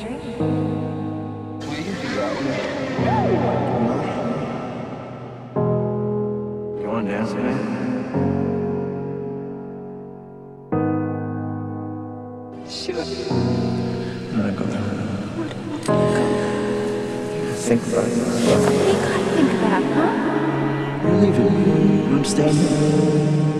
You want to dance with me? Sure. I'm not going to. Think about it. What do you gotta think about, huh? You're leaving. I'm staying here.